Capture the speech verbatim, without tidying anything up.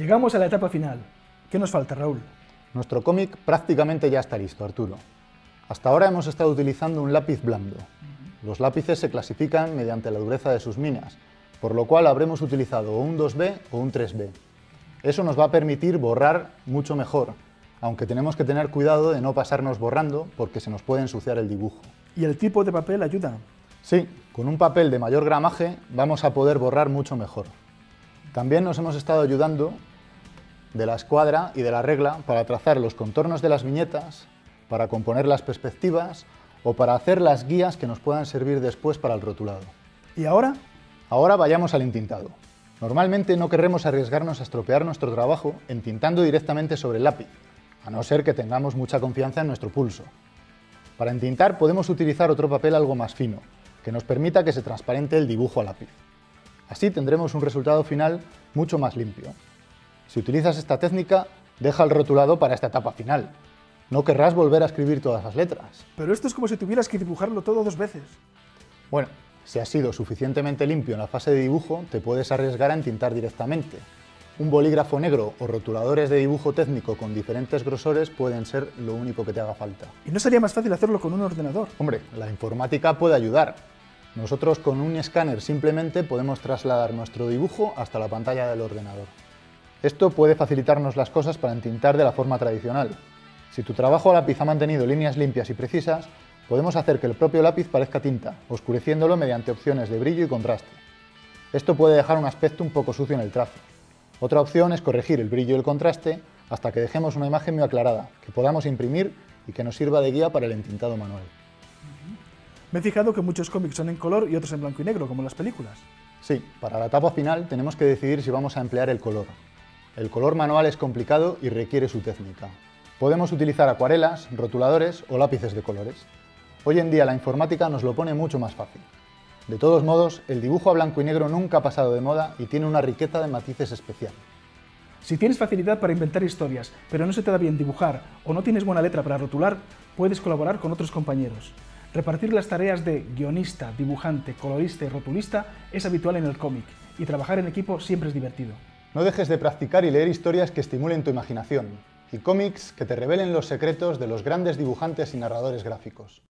Llegamos a la etapa final. ¿Qué nos falta, Raúl? Nuestro cómic prácticamente ya está listo, Arturo. Hasta ahora hemos estado utilizando un lápiz blando. Los lápices se clasifican mediante la dureza de sus minas, por lo cual habremos utilizado o un dos B o un tres B. Eso nos va a permitir borrar mucho mejor, aunque tenemos que tener cuidado de no pasarnos borrando porque se nos puede ensuciar el dibujo. ¿Y el tipo de papel ayuda? Sí, con un papel de mayor gramaje vamos a poder borrar mucho mejor. También nos hemos estado ayudando de la escuadra y de la regla para trazar los contornos de las viñetas, para componer las perspectivas o para hacer las guías que nos puedan servir después para el rotulado. ¿Y ahora? Ahora vayamos al entintado. Normalmente no querremos arriesgarnos a estropear nuestro trabajo entintando directamente sobre el lápiz, a no ser que tengamos mucha confianza en nuestro pulso. Para entintar podemos utilizar otro papel algo más fino, que nos permita que se transparente el dibujo a lápiz. Así tendremos un resultado final mucho más limpio. Si utilizas esta técnica, deja el rotulado para esta etapa final. No querrás volver a escribir todas las letras. Pero esto es como si tuvieras que dibujarlo todo dos veces. Bueno, si has sido suficientemente limpio en la fase de dibujo, te puedes arriesgar a entintar directamente. Un bolígrafo negro o rotuladores de dibujo técnico con diferentes grosores pueden ser lo único que te haga falta. ¿Y no sería más fácil hacerlo con un ordenador? Hombre, la informática puede ayudar. Nosotros con un escáner simplemente podemos trasladar nuestro dibujo hasta la pantalla del ordenador. Esto puede facilitarnos las cosas para entintar de la forma tradicional. Si tu trabajo a lápiz ha mantenido líneas limpias y precisas, podemos hacer que el propio lápiz parezca tinta, oscureciéndolo mediante opciones de brillo y contraste. Esto puede dejar un aspecto un poco sucio en el trazo. Otra opción es corregir el brillo y el contraste hasta que dejemos una imagen muy aclarada, que podamos imprimir y que nos sirva de guía para el entintado manual. Me he fijado que muchos cómics son en color y otros en blanco y negro, como en las películas. Sí, para la etapa final tenemos que decidir si vamos a emplear el color. El color manual es complicado y requiere su técnica. Podemos utilizar acuarelas, rotuladores o lápices de colores. Hoy en día la informática nos lo pone mucho más fácil. De todos modos, el dibujo a blanco y negro nunca ha pasado de moda y tiene una riqueza de matices especial. Si tienes facilidad para inventar historias, pero no se te da bien dibujar o no tienes buena letra para rotular, puedes colaborar con otros compañeros. Repartir las tareas de guionista, dibujante, colorista y rotulista es habitual en el cómic, y trabajar en equipo siempre es divertido. No dejes de practicar y leer historias que estimulen tu imaginación, y cómics que te revelen los secretos de los grandes dibujantes y narradores gráficos.